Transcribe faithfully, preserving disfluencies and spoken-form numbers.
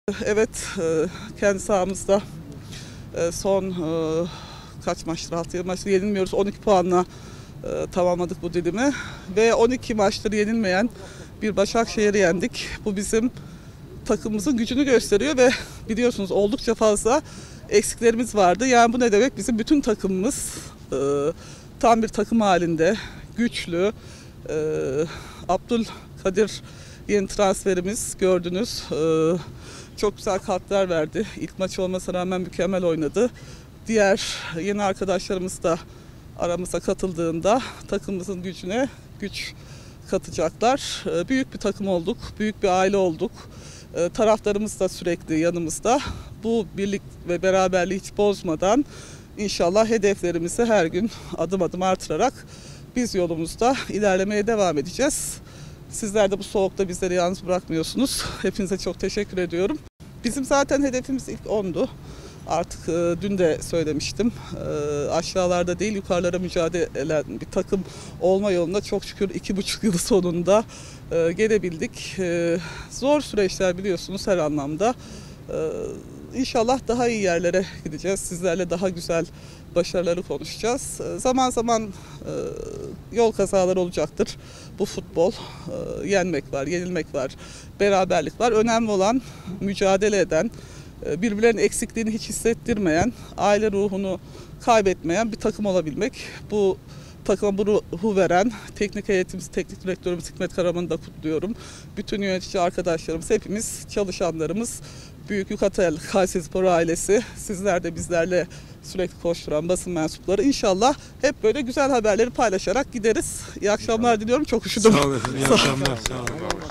Evet, kendi sahamızda son kaç maçtır, altı yedi maçtır yenilmiyoruz. on iki puanla tamamladık bu dilimi ve on iki maçtır yenilmeyen bir Başakşehir'i yendik. Bu bizim takımımızın gücünü gösteriyor ve biliyorsunuz oldukça fazla eksiklerimiz vardı. Yani bu ne demek? Bizim bütün takımımız tam bir takım halinde, güçlü. Abdülkadir yeni transferimiz, gördünüz. Çok güzel kartlar verdi. İlk maç olmasına rağmen mükemmel oynadı. Diğer yeni arkadaşlarımız da aramıza katıldığında takımımızın gücüne güç katacaklar. Büyük bir takım olduk, büyük bir aile olduk. Taraftarımız da sürekli yanımızda. Bu birlik ve beraberliği hiç bozmadan inşallah hedeflerimizi her gün adım adım artırarak biz yolumuzda ilerlemeye devam edeceğiz. Sizler de bu soğukta bizleri yalnız bırakmıyorsunuz. Hepinize çok teşekkür ediyorum. Bizim zaten hedefimiz ilk ondu. Artık e, dün de söylemiştim. E, aşağılarda değil yukarılara mücadele eden bir takım olma yolunda çok şükür iki buçuk yıl sonunda e, gelebildik. E, zor süreçler biliyorsunuz her anlamda. E, İnşallah daha iyi yerlere gideceğiz. Sizlerle daha güzel başarıları konuşacağız. Zaman zaman e, yol kazaları olacaktır. Bu futbol. E, yenmek var, yenilmek var, beraberlik var. Önemli olan mücadele eden, e, birbirlerinin eksikliğini hiç hissettirmeyen, aile ruhunu kaybetmeyen bir takım olabilmek. Bu takıma bu ruhu veren teknik heyetimiz, teknik direktörümüz Hikmet Karaman'ı da kutluyorum. Bütün yönetici arkadaşlarımız, hepimiz, çalışanlarımız, Büyük Yukatel Kayserispor ailesi, sizler de bizlerle sürekli koşturan basın mensupları. İnşallah hep böyle güzel haberleri paylaşarak gideriz. İyi akşamlar diliyorum. Çok üşüdüm. Sağ olun. İyi akşamlar. Sağ olun.